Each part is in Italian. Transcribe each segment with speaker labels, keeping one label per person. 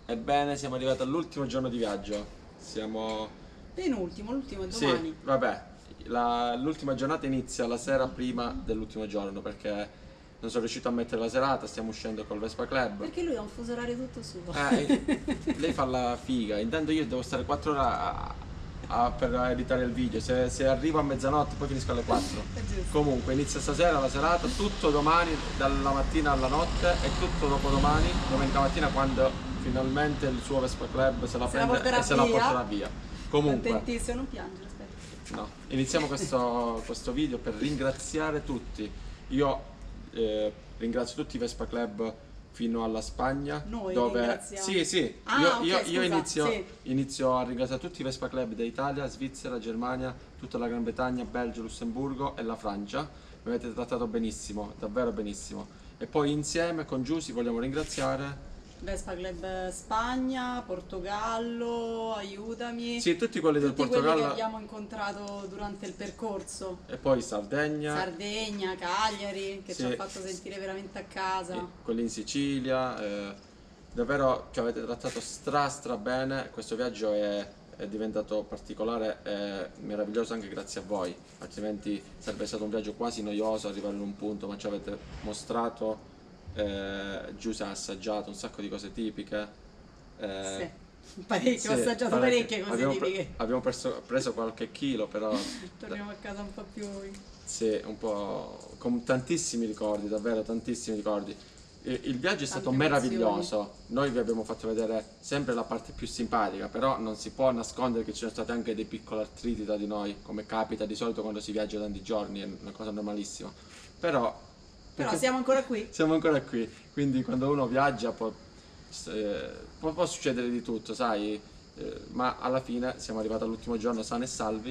Speaker 1: Ebbene, siamo arrivati all'ultimo giorno di viaggio. Siamo...
Speaker 2: Penultimo, l'ultimo è
Speaker 1: Sì,
Speaker 2: domani.
Speaker 1: vabbè, l'ultima giornata inizia la sera prima dell'ultimo giorno perché non sono riuscito a mettere la serata, stiamo uscendo col Vespa Club.
Speaker 2: Perché lui ha un fuso orario tutto suo.
Speaker 1: Lei fa la figa, intanto io devo stare 4 ore per editare il video, se arrivo a mezzanotte poi finisco alle 4.
Speaker 2: È giusto.
Speaker 1: Comunque inizia stasera la serata, tutto domani dalla mattina alla notte e tutto dopodomani, domenica mattina quando finalmente il suo Vespa Club se la
Speaker 2: Se la
Speaker 1: prende
Speaker 2: porterà
Speaker 1: e se la
Speaker 2: via.
Speaker 1: porterà via. Comunque,
Speaker 2: Contentissimo, non piangere, aspetta.
Speaker 1: no, iniziamo questo video per ringraziare tutti. Io ringrazio tutti i Vespa Club fino alla Spagna.
Speaker 2: Noi
Speaker 1: Dove...
Speaker 2: ringraziamo.
Speaker 1: Sì, sì,
Speaker 2: Ah,
Speaker 1: io,
Speaker 2: ok,
Speaker 1: io
Speaker 2: scusa,
Speaker 1: inizio,
Speaker 2: sì.
Speaker 1: inizio a ringraziare tutti i Vespa Club d'Italia, Svizzera, Germania, tutta la Gran Bretagna, Belgio, Lussemburgo e la Francia. Mi avete trattato benissimo, davvero benissimo. E poi insieme con Giusy vogliamo ringraziare...
Speaker 2: Vespa Club Spagna, Portogallo, aiutami.
Speaker 1: Sì, tutti quelli del
Speaker 2: Tutti quelli che
Speaker 1: Portogallo
Speaker 2: abbiamo incontrato durante il percorso.
Speaker 1: e poi Sardegna.
Speaker 2: Sardegna, Cagliari, che
Speaker 1: Sì.
Speaker 2: ci ha fatto sentire veramente a casa.
Speaker 1: Quelli in Sicilia, davvero ci avete trattato stra bene, questo viaggio è diventato particolare e meraviglioso anche grazie a voi, altrimenti sarebbe stato un viaggio quasi noioso arrivare in un punto, ma ci avete mostrato, Giuse ha assaggiato un sacco di cose tipiche.
Speaker 2: Sì, parecchio,
Speaker 1: Sì,
Speaker 2: ho assaggiato parecchie cose
Speaker 1: abbiamo,
Speaker 2: tipiche.
Speaker 1: abbiamo preso qualche chilo, però
Speaker 2: Torniamo a casa un po' più...
Speaker 1: sì, un po' con tantissimi ricordi, davvero tantissimi ricordi. Il viaggio è stato
Speaker 2: Tante
Speaker 1: meraviglioso. Noi vi abbiamo fatto vedere sempre la parte più simpatica, però non si può nascondere che ci sono stati anche dei piccoli artriti tra di noi, come capita di solito quando si viaggia tanti giorni, è una cosa normalissima. Però
Speaker 2: Però siamo ancora qui.
Speaker 1: siamo ancora qui, quindi quando uno viaggia può succedere di tutto, sai, ma alla fine siamo arrivati all'ultimo giorno sani e salvi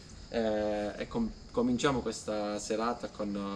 Speaker 1: e cominciamo questa serata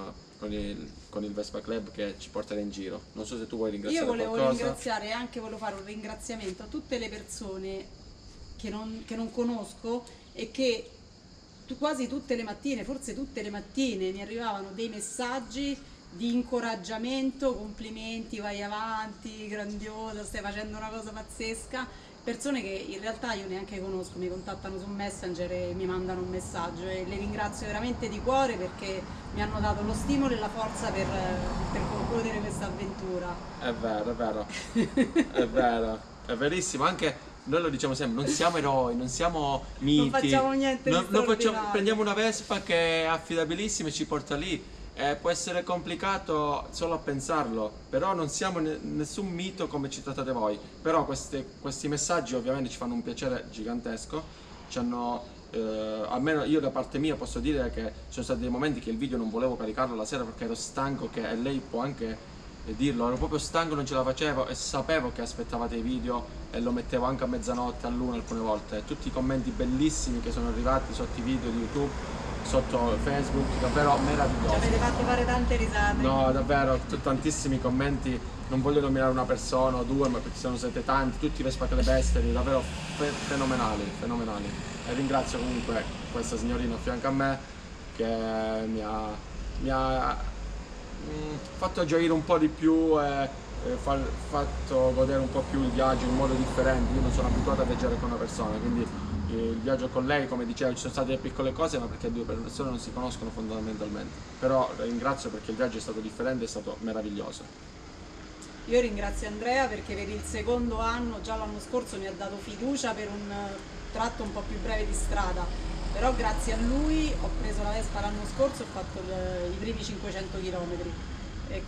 Speaker 1: con il Vespa Club che ci porterà in giro. Non so se tu vuoi
Speaker 2: Io
Speaker 1: ringraziare
Speaker 2: volevo
Speaker 1: qualcosa.
Speaker 2: ringraziare e anche volevo fare un ringraziamento a tutte le persone che non conosco e che quasi tutte le mattine, forse tutte le mattine, mi arrivavano dei messaggi di incoraggiamento, complimenti, vai avanti, grandiosa, stai facendo una cosa pazzesca. Persone che in realtà io neanche conosco, mi contattano su Messenger e mi mandano un messaggio e le ringrazio veramente di cuore perché mi hanno dato lo stimolo e la forza per concludere questa avventura.
Speaker 1: È vero, è vero, è vero, è verissimo, anche noi lo diciamo sempre, non siamo eroi, non siamo miti,
Speaker 2: Non facciamo niente di straordinario.
Speaker 1: prendiamo una Vespa che è affidabilissima e ci porta lì. Può essere complicato solo a pensarlo, però non siamo nessun mito come ci trattate voi. Però questi messaggi ovviamente ci fanno un piacere gigantesco. Ci hanno, almeno io da parte mia posso dire che ci sono stati dei momenti che il video non volevo caricarlo la sera perché ero stanco, e lei può anche dirlo, ero proprio stanco, non ce la facevo e sapevo che aspettavate i video e lo mettevo anche a mezzanotte, all'una alcune volte. Tutti i commenti bellissimi che sono arrivati sotto i video di YouTube, sotto Facebook, davvero
Speaker 2: Ci
Speaker 1: meravigliosi.
Speaker 2: avete fatto fare tante risate.
Speaker 1: No, davvero, tantissimi commenti, non voglio nominare una persona o due, ma perché sono stati tanti, tutti Vespa Club esteri, davvero fenomenali, fenomenali. E ringrazio comunque questa signorina a fianco a me che mi ha fatto gioire un po' di più e fatto godere un po' più il viaggio in modo differente. Io non sono abituato a viaggiare con una persona, quindi il viaggio con lei, come dicevo, ci sono state delle piccole cose, ma perché due persone non si conoscono fondamentalmente. Però la ringrazio perché il viaggio è stato differente, è stato meraviglioso.
Speaker 2: Io ringrazio Andrea perché per il secondo anno, già l'anno scorso, mi ha dato fiducia per un tratto un po' più breve di strada, però grazie a lui ho preso la Vespa l'anno scorso e ho fatto i primi 500 km e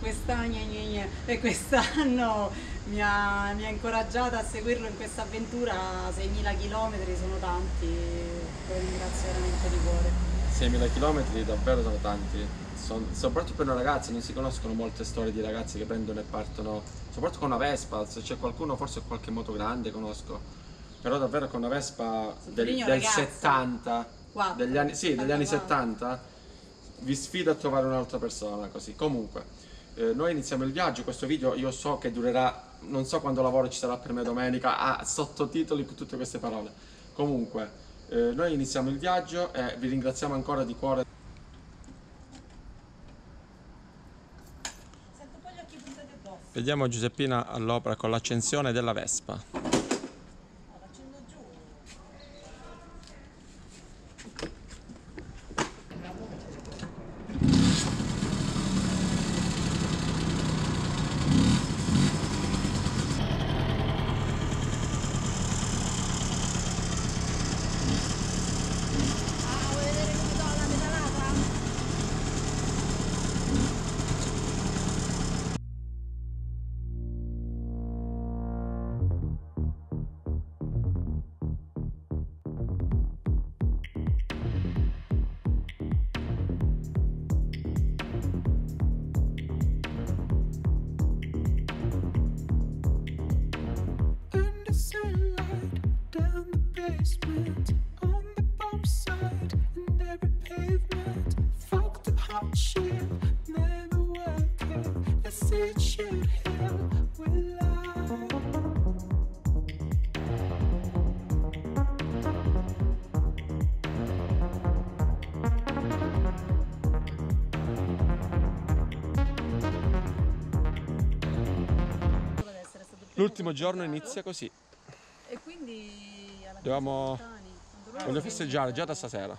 Speaker 2: quest'anno mi ha incoraggiata a seguirlo in questa avventura. 6.000 km sono tanti, lo ringrazio veramente di cuore.
Speaker 1: 6.000 km davvero sono tanti, soprattutto per una ragazza, non si conoscono molte storie di ragazzi che prendono e partono, soprattutto con una Vespa. Se c'è qualcuno, forse qualche moto grande conosco, però davvero con una Vespa
Speaker 2: Sottolineo
Speaker 1: del
Speaker 2: ragazza.
Speaker 1: 70,
Speaker 2: Quattro,
Speaker 1: degli anni, sì, degli anni
Speaker 2: 74.
Speaker 1: 70, vi sfido a trovare un'altra persona così. Comunque, noi iniziamo il viaggio, questo video io so che durerà, non so quando lavoro ci sarà per me domenica, a sottotitoli con tutte queste parole. Comunque, noi iniziamo il viaggio e vi ringraziamo ancora di cuore.
Speaker 2: Sento un po' gli occhi puntati a
Speaker 1: Vediamo Giuseppina all'opera con l'accensione della Vespa.
Speaker 2: L'accendo giù. Vuoi vedere come do la pedalata?
Speaker 3: Under sunlight, down the basement, on the bump side, and every pavement. Fucked up hot shit, never working. The seat should hell will I.
Speaker 2: Deve essere stato il primo
Speaker 1: L'ultimo giorno
Speaker 2: contattato.
Speaker 1: inizia così.
Speaker 2: E quindi alla fine
Speaker 1: Dobbiamo-
Speaker 2: sono lontani. Quando loro
Speaker 1: Voglio
Speaker 2: si-
Speaker 1: festeggiare già da stasera.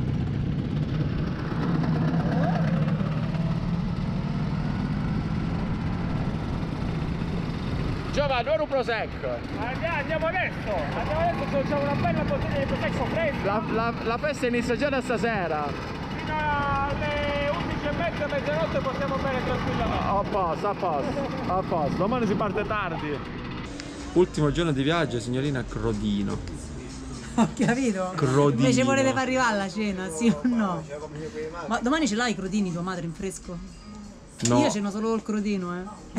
Speaker 1: Giovanni, ora un prosecco.
Speaker 4: Andiamo adesso, c'è una bella bottiglia di prosecco fresco
Speaker 1: La festa inizia già da stasera.
Speaker 4: fino alle 11:30, mezzanotte possiamo bere tranquillamente.
Speaker 1: A posto, a posto, a posto. Domani si parte tardi. Ultimo giorno di viaggio, signorina Crodino.
Speaker 2: Ho capito?
Speaker 1: Crodino.
Speaker 2: Invece volete far arrivare alla cena, sì o no? Ma domani ce l'hai i crodini tua madre in fresco?
Speaker 1: No.
Speaker 2: Io ce n'ho solo il crodino,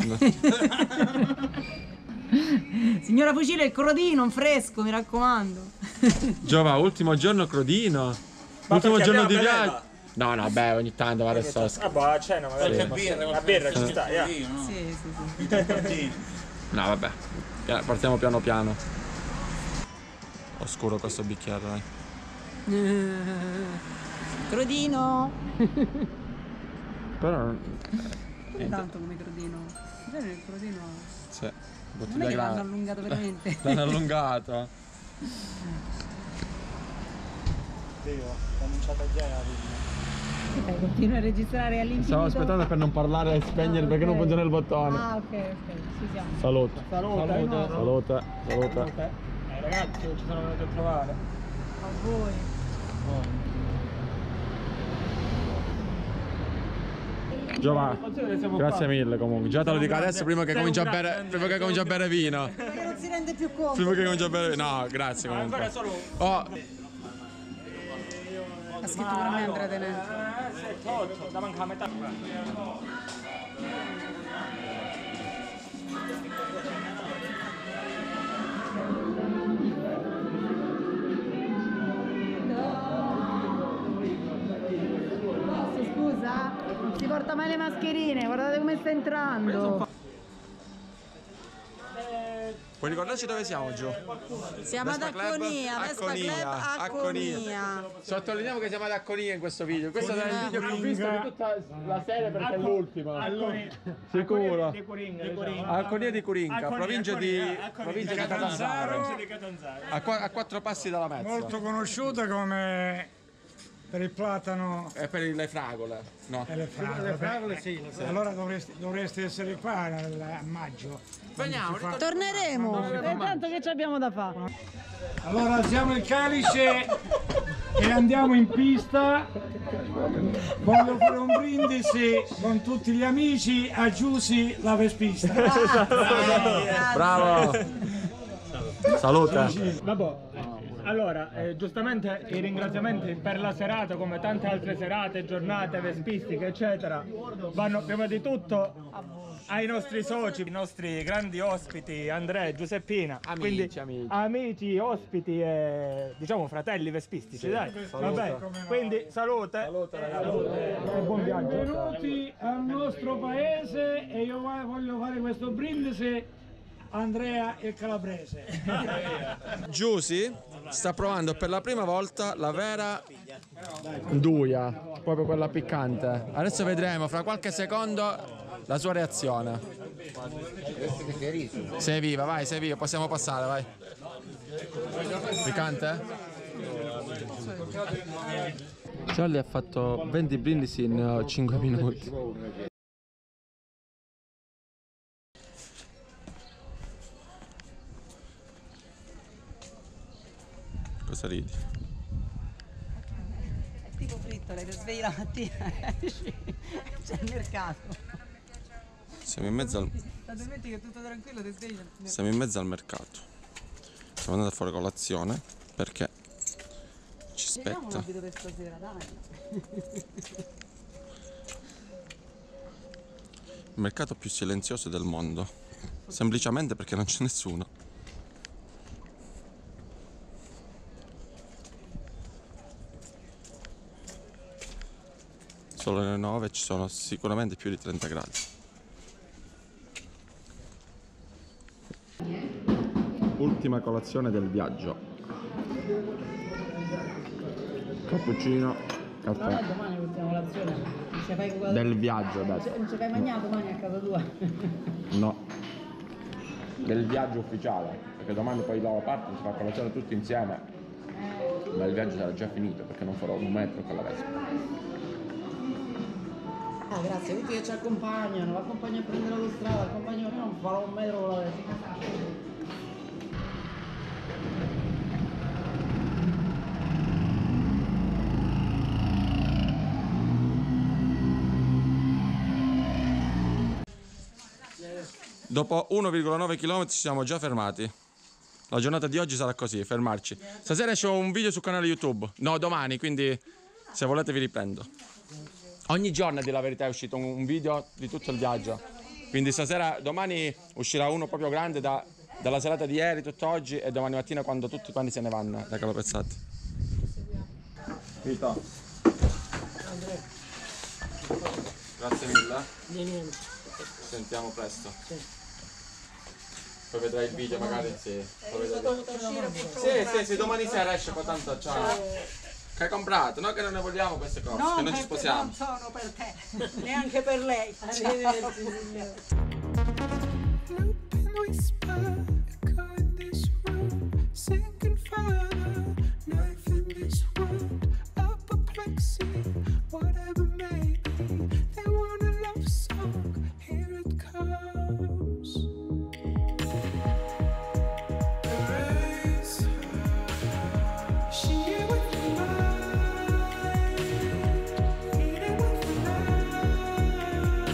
Speaker 2: Signora Fucile, il crodino in fresco, mi raccomando.
Speaker 1: Giova, ultimo giorno Crodino. Ultimo
Speaker 4: perché
Speaker 1: giorno di
Speaker 4: abbiamo
Speaker 1: viaggio. No, no, beh, ogni tanto vado a sosca.
Speaker 4: Ah boh, a cena magari la birra ci sta, yeah.
Speaker 2: Sì, sì, sì.
Speaker 1: No, vabbè. Partiamo piano piano. Oscuro questo bicchiere, dai.
Speaker 2: Crodino.
Speaker 1: Però
Speaker 2: Tanto come crodino. Bene, il crodino.
Speaker 1: sì,
Speaker 2: Non
Speaker 1: bottiglia
Speaker 2: è che l'hanno
Speaker 1: grande.
Speaker 2: allungato veramente.
Speaker 1: L'hanno allungato.
Speaker 2: Continua a registrare all'infinito.
Speaker 1: Stavo aspettando per non parlare e spegnere perché non funziona il bottone.
Speaker 2: Ah, ok, ci siamo.
Speaker 1: Salute.
Speaker 4: Salute.
Speaker 1: Salute. Salute.
Speaker 4: Ragazzi, ci sono venuti a trovare.
Speaker 2: A voi.
Speaker 1: Giova,
Speaker 4: Siamo
Speaker 1: grazie
Speaker 4: qua.
Speaker 1: mille comunque. Già te lo dico
Speaker 4: Grande.
Speaker 1: adesso prima che
Speaker 4: Sei
Speaker 1: cominci a
Speaker 4: un
Speaker 1: bere.
Speaker 4: grande,
Speaker 1: Prima che cominci a bere vino.
Speaker 2: Perché non si rende più conto.
Speaker 1: Prima che cominci a bere. No, grazie
Speaker 4: Ancora
Speaker 1: comunque.
Speaker 4: solo
Speaker 1: Oh,
Speaker 2: Ha scritto per me Andrea Tenente.
Speaker 4: 7, 8, da manca a metà.
Speaker 2: Posso, scusa? Non si porta mai le mascherine, guardate come sta entrando.
Speaker 1: puoi ricordarci dove siamo giù?
Speaker 2: Siamo ad
Speaker 1: Vespa Club?
Speaker 2: Acconia, Vespa Club Acconia.
Speaker 1: Sottolineiamo che siamo ad Acconia in questo video. Questo è il video più visto di tutta la serie perché è l'ultimo. Sicuro. Acconia di Curinca, provincia di Catanzaro. A 4 passi dalla mezza.
Speaker 5: Molto conosciuta come per il platano
Speaker 1: E per le fragole. No.
Speaker 5: e le fragole. Allora dovresti essere qua a maggio.
Speaker 1: Veniamo,
Speaker 2: Torneremo, tanto che ci abbiamo da fare.
Speaker 5: Allora alziamo il calice e andiamo in pista. Voglio fare un brindisi con tutti gli amici a Giusy la Vespista.
Speaker 1: Bravo. Salute.
Speaker 4: Vabbè, allora, giustamente i ringraziamenti per la serata, come tante altre serate, giornate vespistiche, eccetera, vanno prima di tutto ai nostri soci, i nostri grandi ospiti, Andrea e Giuseppina.
Speaker 1: Amici,
Speaker 4: Quindi, amici, ospiti e diciamo fratelli vespistici, dai. Vabbè, quindi salute. E buon viaggio.
Speaker 5: Benvenuti al nostro paese e io voglio fare questo brindisi Andrea il Calabrese.
Speaker 1: Giusy sta provando per la prima volta la vera Duia, proprio quella piccante. Adesso vedremo fra qualche secondo la sua reazione. Sei viva, vai, sei viva, possiamo passare, vai. Piccante? Charlie ha fatto 20 brindisi in 5 minuti. Cosa ridi?
Speaker 2: È tipo frittole, ti svegli la mattina e esci, c'è il mercato.
Speaker 1: Siamo in mezzo al...
Speaker 2: Da due metti che è tutto tranquillo, ti svegli.
Speaker 1: Siamo in mezzo al mercato. Siamo andati a fare colazione perché ci
Speaker 2: Vediamo un
Speaker 1: aspetta.
Speaker 2: abito per stasera, dai.
Speaker 1: Il mercato più silenzioso del mondo. Semplicemente perché non c'è nessuno. Solo alle 9 ci sono sicuramente più di 30 gradi. Ultima colazione del viaggio. Cappuccino, caffè.
Speaker 2: Domani l'ultima colazione. Ci fai qualcosa?
Speaker 1: Del viaggio, ho detto.
Speaker 2: Non ci fai mangiare domani a casa tua?
Speaker 1: No. Del viaggio ufficiale. Perché domani poi loro partono, si fa colazione tutti insieme. Ma il viaggio sarà già finito perché non farò un metro con la Vespa.
Speaker 2: Ah, grazie a tutti che ci accompagnano, accompagno a prendere l'autostrada, accompagno non farò un metro con la Vespa.
Speaker 1: Dopo 1,9 km ci siamo già fermati. La giornata di oggi sarà così, fermarci. Stasera esce un video sul canale YouTube. No, domani, quindi se volete vi riprendo. Ogni giorno, a dire la verità, è uscito un video di tutto il viaggio. Quindi stasera, domani uscirà uno proprio grande dalla serata di ieri, tutto oggi, e domani mattina quando tutti quanti se ne vanno da Calopezzati. Vito. Grazie mille.
Speaker 2: Di niente.
Speaker 1: Ci sentiamo presto. Poi vedrai il video magari insieme. Sì, domani sera esce poi tanto ciao. Che hai comprato? No, che non ne vogliamo queste cose, che non ci sposiamo.
Speaker 2: Non sono per te, neanche per lei. Arrivederci.
Speaker 3: Looping whisper, echo in this room, sinking further, knife in this wound, apoplexy, whatever may be. They want a love song, here it comes. Erase her. She with the mind, eating with the night.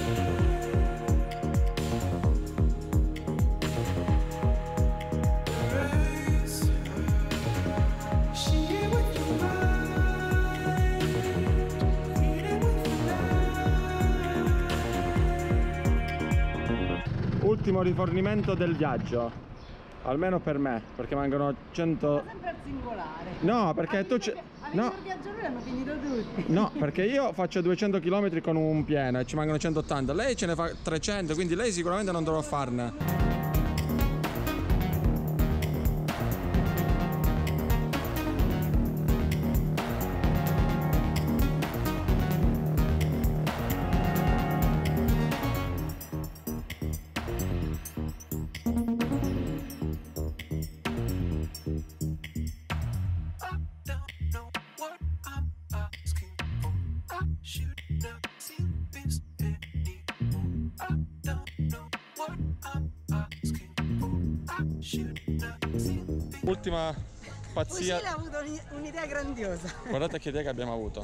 Speaker 3: Erase her. She with the mind, eating with the night.
Speaker 1: Ultimo rifornimento del viaggio. Almeno per me, perché mancano 100...
Speaker 2: Sempre al singolare.
Speaker 1: No, perché tu c'è... No,
Speaker 2: Il viaggio lui hanno finito tutti.
Speaker 1: no, perché io faccio 200 km con un pieno e ci mancano 180. Lei ce ne fa 300, quindi lei sicuramente non dovrò farne.
Speaker 3: I don't know what I'm asking for. I should not seen this anymore. I don't know what I'm asking for. I should not seen this.
Speaker 1: Ultima pazzia.
Speaker 2: Lucilla ha avuto un'idea grandiosa.
Speaker 1: Guardate che idea che abbiamo avuto.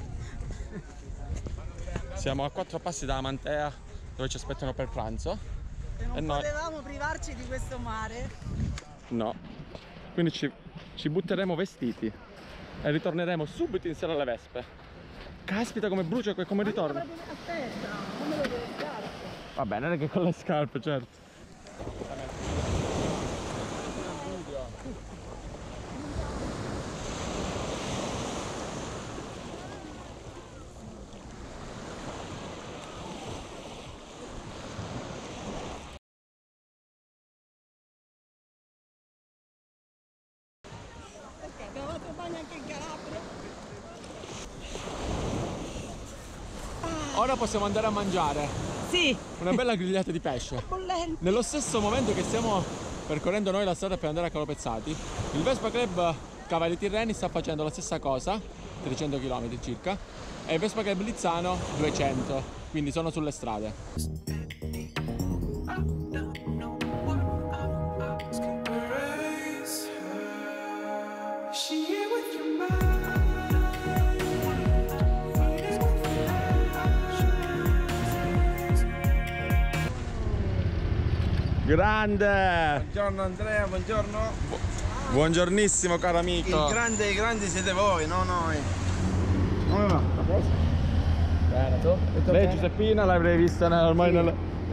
Speaker 1: Siamo a 4 passi da Amantea, dove ci aspettano per pranzo.
Speaker 2: E non
Speaker 1: E noi-
Speaker 2: potevamo privarci di questo mare.
Speaker 1: No. Quindi ci butteremo vestiti e ritorneremo subito in sera alle Vespe. Caspita come brucia e come ritorno.
Speaker 2: Aspetta, come lo devo fare?
Speaker 1: Va bene, non è che con le scarpe, certo.
Speaker 2: Perché abbiamo fatto bagno anche in Calabria.
Speaker 1: ora possiamo andare a mangiare
Speaker 2: Sì.
Speaker 1: una bella grigliata di pesce.
Speaker 2: Bollente.
Speaker 1: Nello stesso momento che stiamo percorrendo noi la strada per andare a Calopezzati, il Vespa Club Cavalli Tirreni sta facendo la stessa cosa, 300 km circa, e il Vespa Club Lizzano 200, quindi sono sulle strade. Grande!
Speaker 6: Buongiorno Andrea, buongiorno.
Speaker 1: Buongiornissimo caro
Speaker 6: I
Speaker 1: amico.
Speaker 6: grandi siete voi, no noi.
Speaker 1: Come va? A posto? Bene, tu? Lei Giuseppina l'avrei vista ormai nel...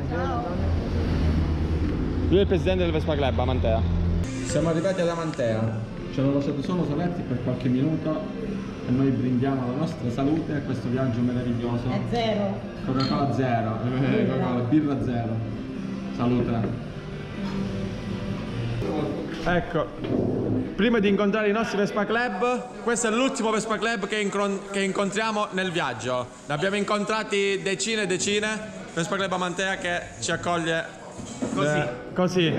Speaker 1: Lui è il presidente del Vespa Club a Mantea. Siamo arrivati alla Mantea. Ce l'ho lasciato solo Soletti per qualche minuto e noi brindiamo la nostra salute a questo viaggio meraviglioso.
Speaker 2: È zero.
Speaker 1: Coca-Cola zero, Coca-Cola, birra zero. Salute. Ecco, prima di incontrare i nostri Vespa Club, questo è l'ultimo Vespa Club che incontriamo nel viaggio. Ne abbiamo incontrati decine e decine. Vespa Club a Mantea che ci accoglie così.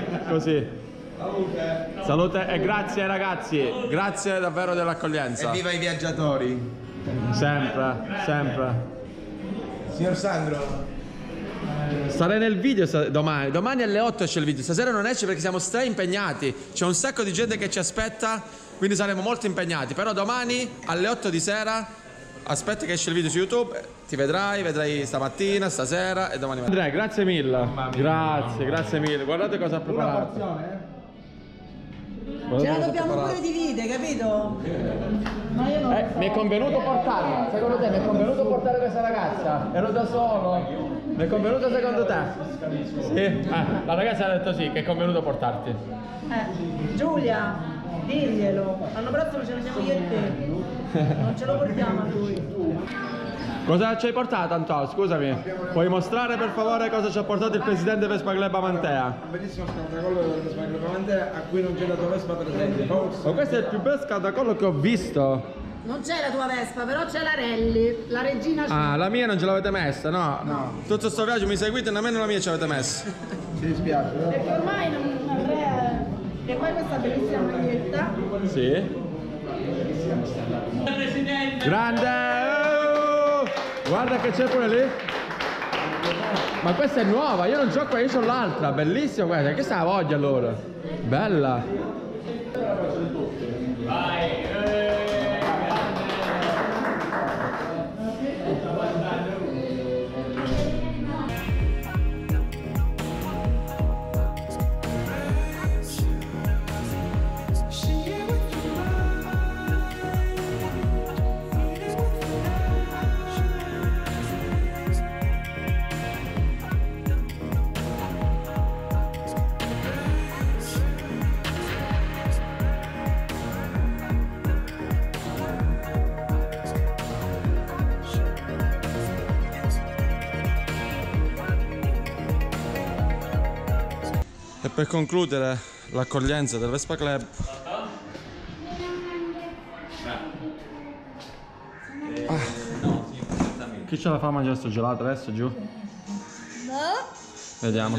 Speaker 1: Salute e grazie ragazzi, grazie davvero dell'accoglienza.
Speaker 6: Viva i viaggiatori.
Speaker 1: Sempre.
Speaker 6: Signor Sandro.
Speaker 1: Starei nel video domani alle 8 esce il video. Stasera non esce perché siamo impegnati. C'è un sacco di gente che ci aspetta, quindi saremo molto impegnati. Però domani alle 8 di sera aspetta che esce il video su YouTube. Ti vedrai stamattina, stasera e domani. Andrea, grazie mille. Grazie mille. Guardate cosa ha preparato.
Speaker 2: Ce la dobbiamo pure dividere, capito? Ma io non
Speaker 1: Mi è convenuto portarla. Secondo te mi è convenuto portare questa ragazza? Ero da solo. Mi è convenuto secondo te? Sì. La ragazza ha detto sì, che è convenuto portarti.
Speaker 2: Giulia, diglielo. L'anno prossimo ce ne andiamo io e te. Non ce lo portiamo a lui.
Speaker 1: Cosa ci hai portato Antonio? Scusami. Puoi mostrare per favore cosa ci ha portato il presidente Vespa Club a Mantea?
Speaker 6: Un bellissimo scaldacollo del Vespa Club a Mantea a cui non c'è la tua Vespa presente.
Speaker 1: Ma questo è il più bel scaldacollo che ho visto.
Speaker 2: Non c'è la tua Vespa, però c'è la Rally, la regina.
Speaker 1: Ah, la mia non ce l'avete messa, no? No. Tutto sto viaggio mi seguite e nemmeno la mia ce l'avete messa.
Speaker 6: Ci dispiace.
Speaker 2: Perché ormai non Andrea. E poi questa bellissima maglietta.
Speaker 1: Sì. Grande! Oh! Guarda che c'è pure lì. Ma questa è nuova, io non c'ho qua, io c'ho l'altra, bellissima questa. Questa è la voglia allora. Bella. Vai! E per concludere l'accoglienza del Vespa Club chi ce la fa a mangiare sto gelato adesso giù? No. Vediamo.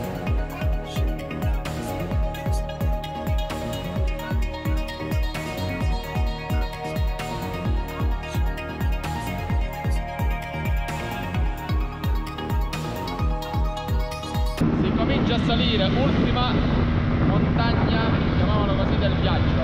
Speaker 1: Si comincia a salire, ultima montagna, chiamiamolo così, del viaggio.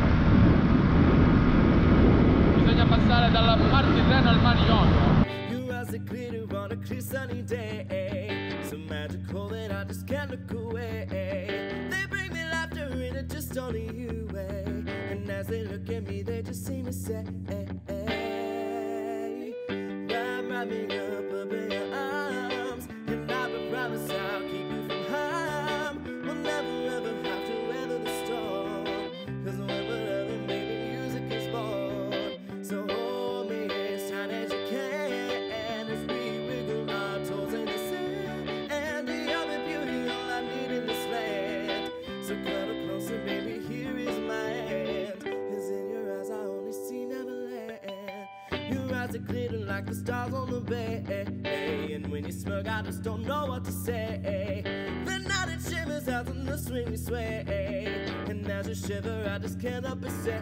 Speaker 1: Bisogna passare dal Mar Tirreno al Mar Ionio.
Speaker 7: Your eyes are glitter on a clear sunny day, so magical that I just can't look away. They bring me laughter and it just only you way. And as they look at me, they just seem to say, wrap me up in your arms, and I will promise I'll keep you from harm. We'll never ever have to weather the storm, 'cause when we're loving, baby, music is born. So hold me as tight as you can as we wiggle our toes in the sand. And the other beauty, all I need in this land. So cuddle closer, baby, here is my hand. 'Cause in your eyes I only see Neverland. Your eyes are glitter like the stars on the bed. And when you smirk, I just don't know what to say. The night it shimmers out in the swing we sway. And as you shiver, I just can't help but say,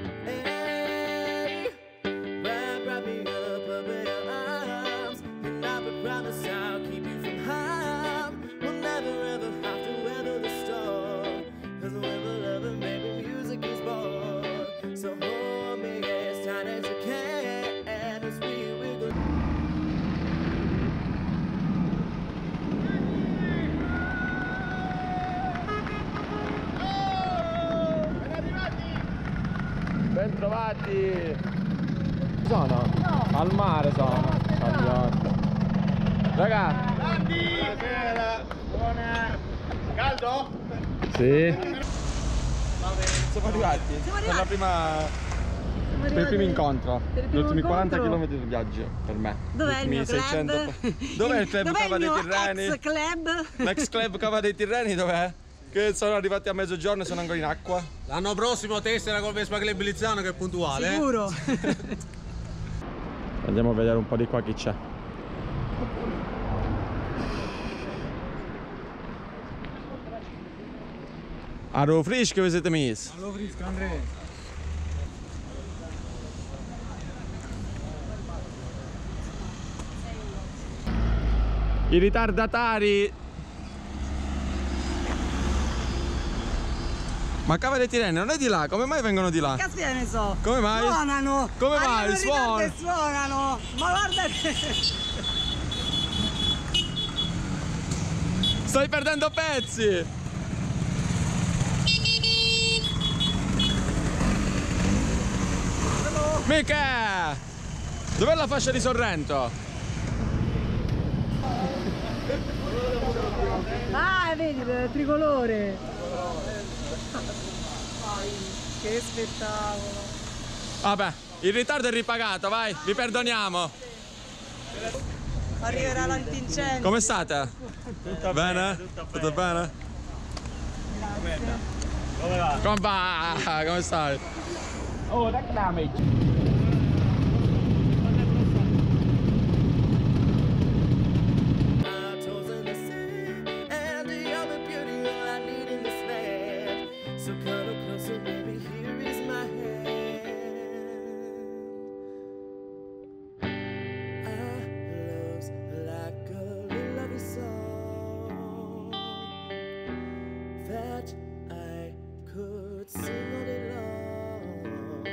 Speaker 7: wrap me up in your arms. And I promise I'll keep you from harm. We'll never ever have to weather the storm. Cause whenever loving, baby, music is born. So hold me as tight as you can as we wiggle.
Speaker 1: Ben trovati! Sono? No. Al mare sono. Raga!
Speaker 4: Buonasera. Buona. Caldo?
Speaker 1: Sì. Siamo arrivati per la prima. Per il primo incontro. Gli ultimi 40 km di viaggio per me.
Speaker 8: Dov'è il mio club?
Speaker 1: Dov'è il club Cava dei Tirreni?
Speaker 8: Ex club?
Speaker 1: L'ex club Cava dei Tirreni dov'è? Che sono arrivati a mezzogiorno e sono ancora in acqua.
Speaker 6: L'anno prossimo tessera col Vespa Club Lizzano che è puntuale.
Speaker 8: Sicuro.
Speaker 1: Andiamo a vedere un po' di qua chi c'è. Hallo frisch, wie siete mis?
Speaker 5: Hallo Frisco, Andrea.
Speaker 1: I ritardatari. Ma Cava dei Tirreni non è di là, come mai vengono di là?
Speaker 8: Caspita ne so.
Speaker 1: Come mai?
Speaker 8: Suonano.
Speaker 1: Come mai?
Speaker 8: Arrivano in ritardo
Speaker 1: Suonano.
Speaker 8: e suonano. Ma guarda te.
Speaker 1: Stai perdendo pezzi! Mica! Dov'è la fascia di Sorrento?
Speaker 8: Ah, vedi, il tricolore. Che spettacolo.
Speaker 1: Vabbè, il ritardo è ripagato, vai, vi perdoniamo.
Speaker 8: Arriverà l'antincendio.
Speaker 1: Come state? Tutto bene? Tutto bene?
Speaker 4: Come va?
Speaker 1: Come va? Come stai?
Speaker 4: Oh, reclami.
Speaker 7: Toes in the sand, and the other beauty all I need in this land. So cuddle closer, baby, here is my hand. Our love's like a little lovely song that I could sing all day long,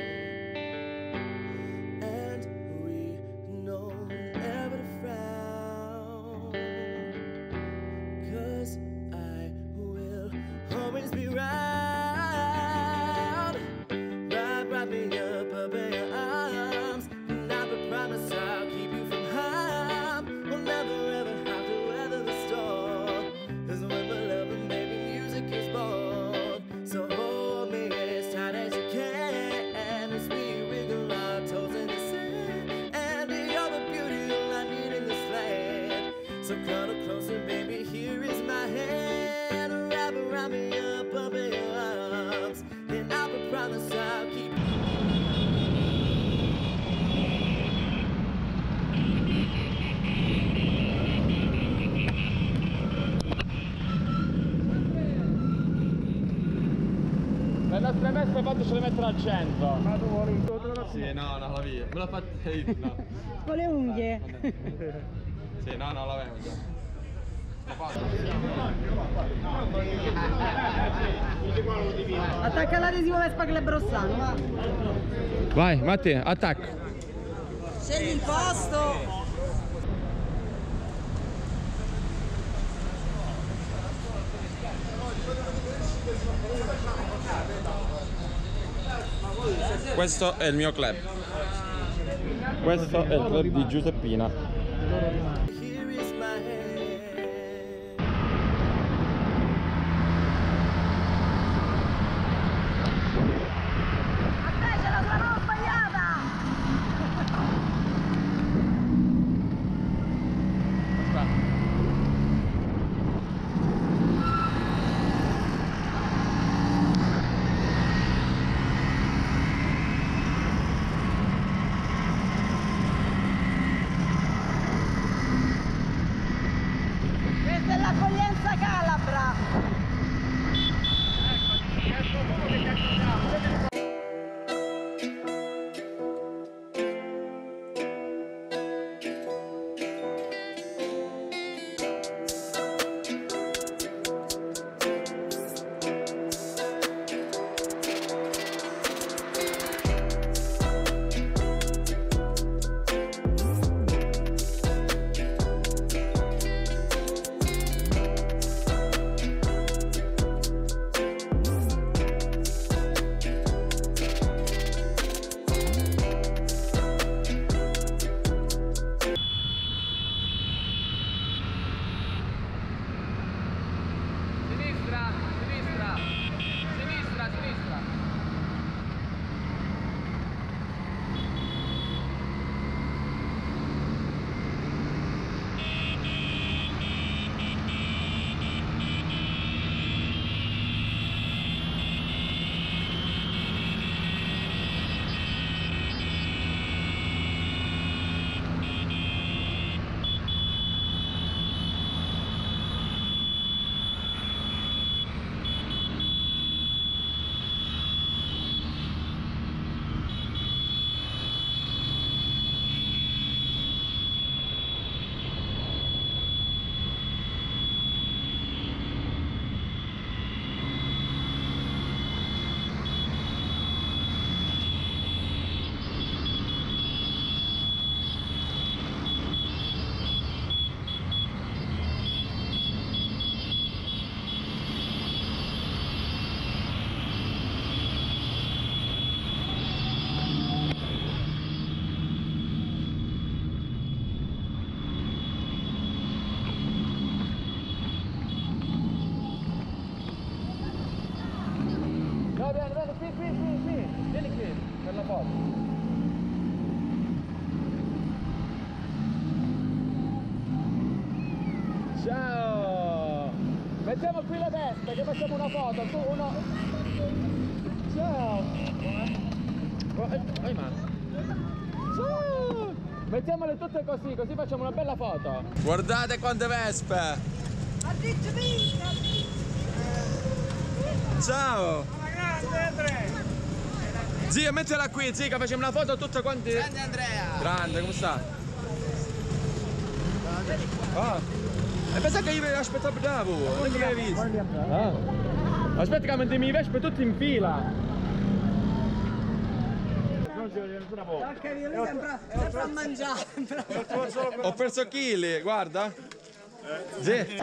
Speaker 7: and we know never to frown, 'cause I will always be round. Wrap me up in your arms, and I promise I'll keep you from harm. We'll never ever have to weather the storm, 'cause when we're loving, baby, music is born. So hold me as tight as you can as we wiggle our toes in the sand, and the other beauty all I need in this land. So cuddle closer, baby, here is my hand. Wrap me up in your arms, and I promise I'll keep.
Speaker 1: Le nostre messe quando ce le mettono al centro?
Speaker 4: Ma tu vuoi
Speaker 1: Sì, no, la via. Me l'ha fatta io, no.
Speaker 8: Con le unghie.
Speaker 1: Sì, no, l'avevo già.
Speaker 8: Attacca l'adesivo Vespa Club Rossano, va.
Speaker 1: Vai, Matti, attacca.
Speaker 8: Scegli il posto.
Speaker 1: Questo è il mio club. Questo è il club di Giuseppina.
Speaker 7: Here is my hand.
Speaker 8: Aspetta, c'è la tua mano sbagliata. l'accoglienza calabra.
Speaker 1: Vieni qui, per la foto. Ciao! Mettiamo qui le vespe che facciamo una foto, tu uno... Ciao! Vai mano! Ciao! Mettiamole tutte così, così facciamo una bella foto! Guardate quante vespe! Ciao! Zia, mettila qui, zia, facciamo una foto tutte quanti. Grande Andrea! Grande, come sta? Ah! E pensa che io vi aspettavo bravo, non che l'hai visto? Ah. Aspetta che mettiamo i vespe tutti in fila!
Speaker 8: Anche io sempre a mangiare.
Speaker 1: Ho perso chili, guarda! Sì!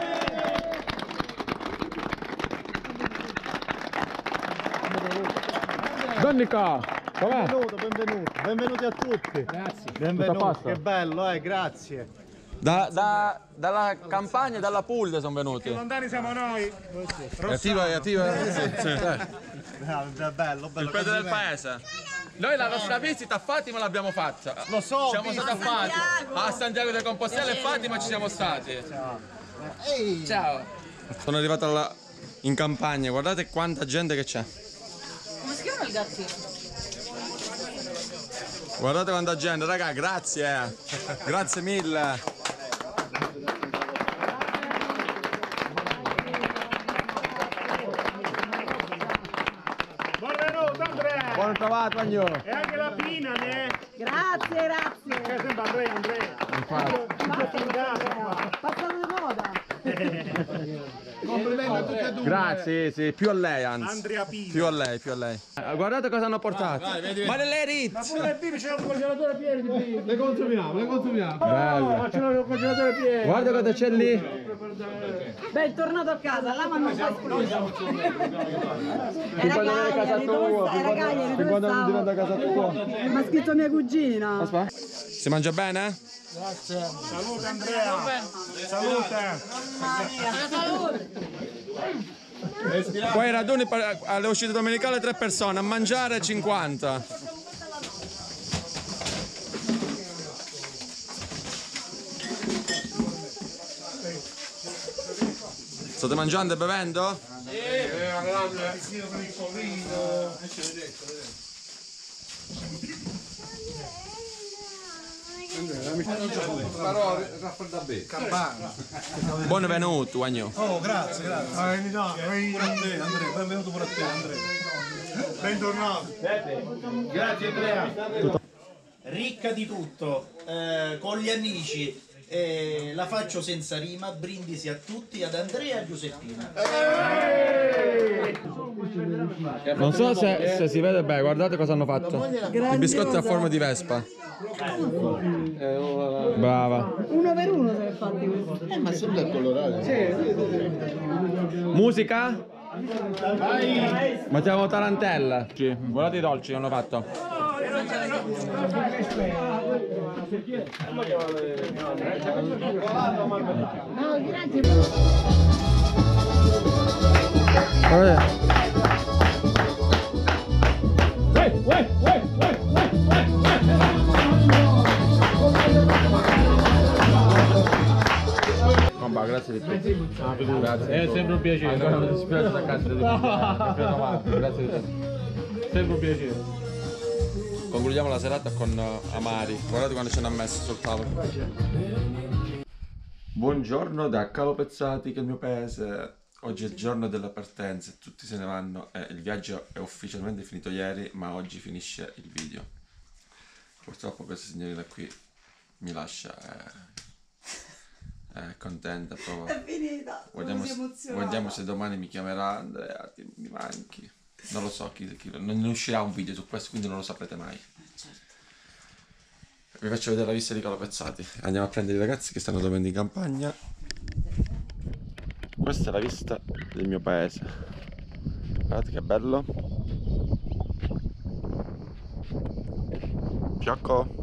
Speaker 1: Donnica, com'è?
Speaker 9: Benvenuti a tutti. Grazie. Benvenuti, che bello, grazie.
Speaker 1: Dalla campagna e dalla Puglia sono venuti.
Speaker 4: Lontani siamo noi.
Speaker 1: È attiva? Sì.
Speaker 9: Bello.
Speaker 1: Il peso del paese. Noi la nostra visita a Fatima l'abbiamo fatta.
Speaker 9: Lo so.
Speaker 1: Siamo stati a Fatima. A Santiago de Compostela e Fatima ci siamo stati. Ciao. Sono arrivato in campagna, guardate quanta gente che c'è.
Speaker 8: Come si chiama il gattino?
Speaker 1: Guardate quanta gente, raga, grazie. Grazie mille.
Speaker 4: Benvenuto Andrea!
Speaker 1: Buon trovato, Agno.
Speaker 4: E anche la Pina, ne?
Speaker 8: Grazie.
Speaker 4: Che sembra Andrea.
Speaker 8: Passato di moda.
Speaker 9: Complimenti a tutti e due.
Speaker 1: Grazie, sì, più a lei anzi.
Speaker 4: Andrea Pina.
Speaker 1: Più a lei. Guardate cosa hanno portato. Ma le Ritz!
Speaker 4: Ma pure il Pipi c'è un congelatore pieno di Pipi.
Speaker 9: Le consumiamo.
Speaker 1: Bello.
Speaker 4: C'è un congelatore pieno.
Speaker 1: Guarda cosa c'è lì.
Speaker 2: Beh, è tornato a casa, là ma non fa esploso.
Speaker 1: Fin quando viene a casa tua. Fin quando non diventa casa tua.
Speaker 2: Ma ha scritto mia cugina.
Speaker 1: Aspetta. Si mangia bene?
Speaker 4: Salute Andrea. Salute.
Speaker 1: Poi raduni alle uscite domenicali 3 persone, a mangiare 50. State mangiando e bevendo? Benvenuto, Agno.
Speaker 9: Oh, grazie, grazie. Andrea, benvenuto pure a te, Andrea. Bentornato.
Speaker 10: Grazie Andrea. Ricca di tutto, con gli amici, la faccio senza rima, brindisi a tutti, ad Andrea e a Giuseppina.
Speaker 1: Non so se si vede bene, guardate cosa hanno fatto. I biscotti a forma di Vespa. Brava.
Speaker 8: Uno per uno se ne fatti questo.
Speaker 9: Ma sembra colorare.
Speaker 1: Musica? Mettiamo tarantella. Guardate i dolci che hanno fatto. Grazie di tutto. Grazie. È sempre un piacere. Ancora mi dispiace da casa di Grazie di tutto. Sempre un piacere. Concludiamo la serata con amari. Guardate quando ce n'ha messo sul tavolo. Buongiorno da Calopezzati, che è il mio paese. Oggi è il giorno della partenza e tutti se ne vanno. Il viaggio è ufficialmente finito ieri, ma oggi finisce il video. Purtroppo questa signorina qui mi lascia. Contenta proprio.
Speaker 2: È finita.
Speaker 1: Guardiamo se domani mi chiamerà Andrea, mi manchi. Non lo so, non uscirà un video su questo, quindi non lo saprete mai. Vi faccio vedere la vista di Calopezzati. Andiamo a prendere i ragazzi che stanno dormendo in campagna. Questa è la vista del mio paese. Guardate che bello. Fiocco.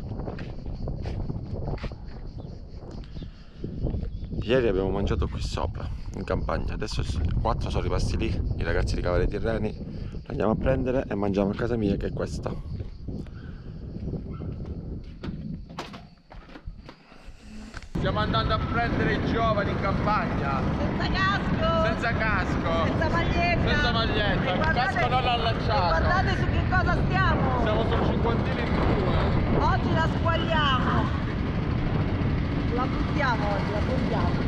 Speaker 1: Ieri abbiamo mangiato qui sopra, in campagna, adesso 4 sono rimasti lì, i ragazzi di Cavalli Tirreni, li andiamo a prendere e mangiamo a casa mia, che è questa. Stiamo andando a prendere i giovani in campagna.
Speaker 8: Senza casco!
Speaker 1: Senza casco!
Speaker 8: Senza maglietta!
Speaker 1: Senza maglietta, il casco non allacciato.
Speaker 8: Guardate su che cosa stiamo!
Speaker 1: Siamo sul 50 in 2.
Speaker 8: Oggi la squagliamo! La buttiamo oggi, la buttiamo.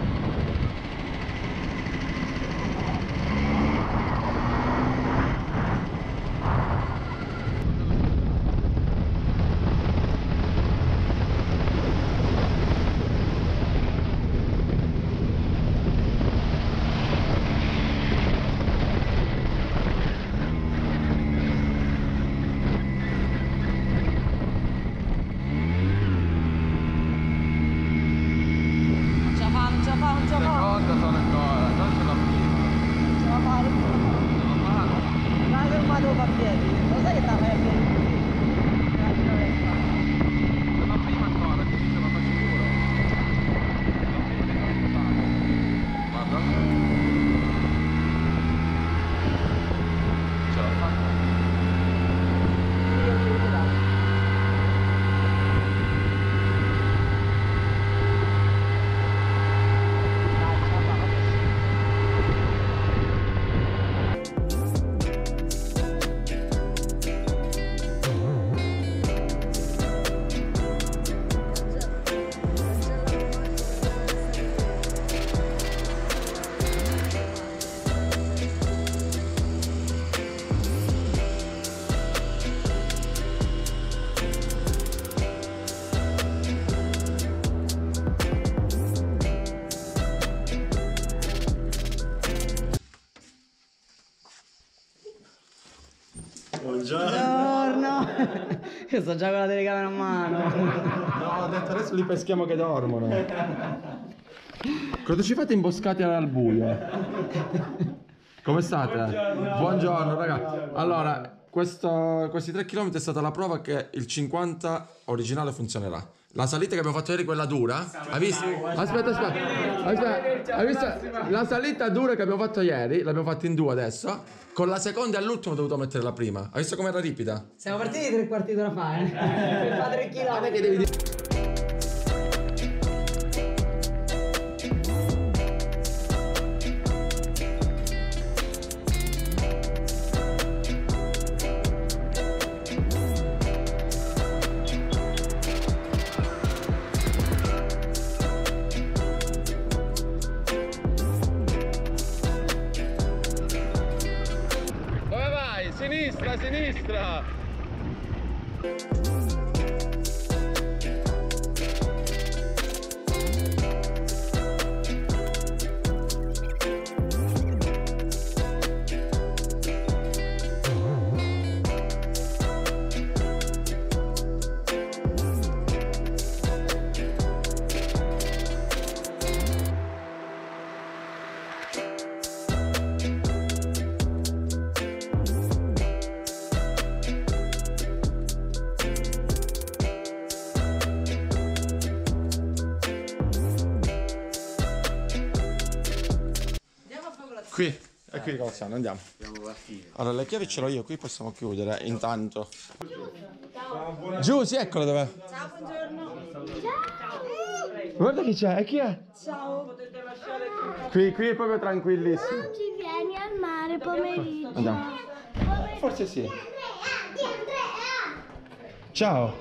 Speaker 8: Buongiorno! Io sto già con la telecamera in mano.
Speaker 1: No, ho detto adesso li peschiamo che dormono. Cosa ci fate imboscati al buio? Come state? Buongiorno raga. Allora, questi 3 km è stata la prova che il 50 originale funzionerà. La salita che abbiamo fatto ieri, quella dura, hai visto? Aspetta. Hai visto? La salita dura che abbiamo fatto ieri, l'abbiamo fatta in 2 adesso. Con la seconda e all'ultimo ho dovuto mettere la prima. Hai visto com'era ripida?
Speaker 8: Siamo partiti 3 quarti d'ora fa, Fa 3 km.
Speaker 1: sinistra, sinistra! Qui, è qui Colaziano, andiamo. Allora, le chiavi ce l'ho io, qui possiamo chiudere intanto. Giù, sì, eccolo dov'è.
Speaker 2: Ciao, buongiorno.
Speaker 1: Guarda chi c'è, e chi è?
Speaker 2: Ciao.
Speaker 1: Qui è proprio tranquillissimo.
Speaker 11: Oggi vieni al mare pomeriggio.
Speaker 1: Andiamo. Forse sì. Ciao.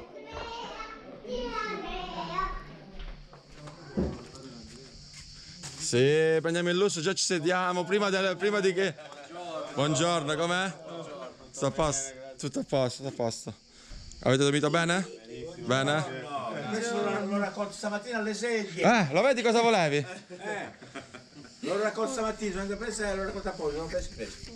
Speaker 1: Sì, prendiamo il lusso, già ci sediamo, prima di che... Buongiorno, com'è? Sto a posto? Tutto a posto, tutto a posto. Avete dormito bene? Bene?
Speaker 10: Questo l'ho raccolto stamattina alle sedie.
Speaker 1: Lo vedi cosa volevi?
Speaker 10: L'ho raccolto stamattina, sono andato a presa e l'ho raccolta poi, non ho preso.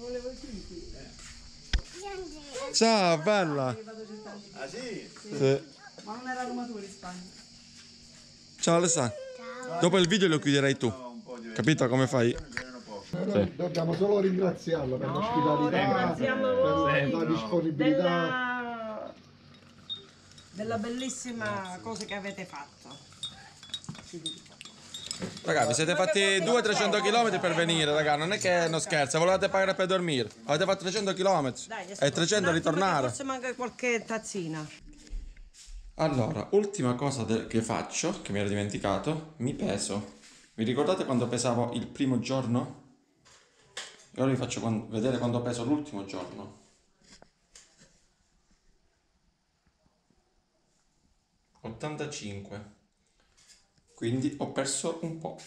Speaker 1: Ciao, bella.
Speaker 10: Ah sì?
Speaker 1: Sì.
Speaker 2: Ma non era Roma tua in Spagna.
Speaker 1: Ciao Alessandro. Dopo il video lo chiuderai tu. Capito come fai?
Speaker 12: Sì. Dobbiamo solo ringraziarlo per l'ospitalità, per la disponibilità.
Speaker 8: Della bellissima cosa che avete fatto.
Speaker 1: Raga, vi siete fatti 200-300 km per venire, raga, non è che non scherza, volevate pagare per dormire. Avete fatto 300 km e 300 ritornare.
Speaker 8: Forse manca qualche tazzina.
Speaker 1: Allora, ultima cosa che faccio, che mi ero dimenticato, mi peso. Vi ricordate quando pesavo il primo giorno? E ora vi faccio vedere quando peso l'ultimo giorno. 85. Quindi ho perso un po'.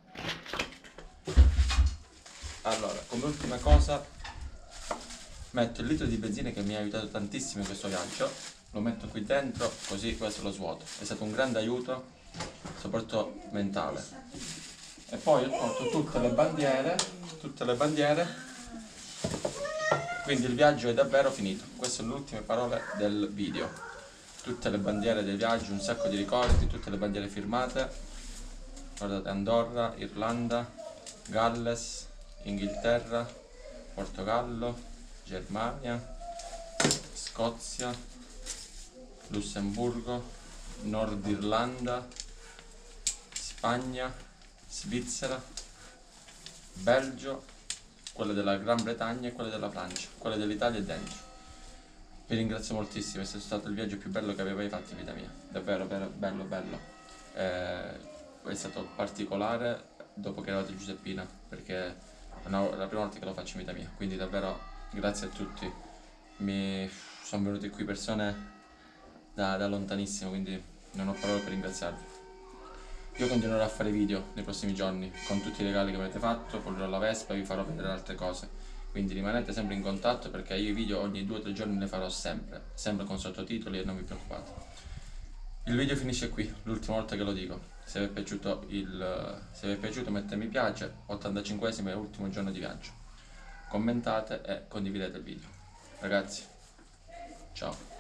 Speaker 1: Allora, come ultima cosa metto il litro di benzina che mi ha aiutato tantissimo in questo viaggio, lo metto qui dentro, così questo lo svuoto. È stato un grande aiuto, soprattutto mentale. E poi ho tolto tutte le bandiere, quindi il viaggio è davvero finito. Queste sono le ultime parole del video. Tutte le bandiere del viaggio, un sacco di ricordi, tutte le bandiere firmate. Guardate, Andorra, Irlanda, Galles, Inghilterra, Portogallo, Germania, Scozia, Lussemburgo, Nord Irlanda, Spagna, Svizzera, Belgio, quelle della Gran Bretagna e quelle della Francia, quelle dell'Italia e dentro. Vi ringrazio moltissimo, è stato il viaggio più bello che avevo mai fatto in vita mia, davvero bello. È stato particolare dopo che eravate Giuseppina, perché è la prima volta che lo faccio in vita mia, quindi davvero grazie a tutti. Mi sono venute qui persone da lontanissimo, quindi non ho parole per ringraziarvi. Io continuerò a fare video nei prossimi giorni con tutti i regali che avete fatto, porrò la Vespa e vi farò vedere altre cose, quindi rimanete sempre in contatto perché io i video ogni 2 o 3 giorni ne farò sempre con sottotitoli e non vi preoccupate. Il video finisce qui, l'ultima volta che lo dico. Se vi è piaciuto mettete mi piace, 85esimo e ultimo giorno di viaggio. Commentate e condividete il video. Ragazzi, ciao.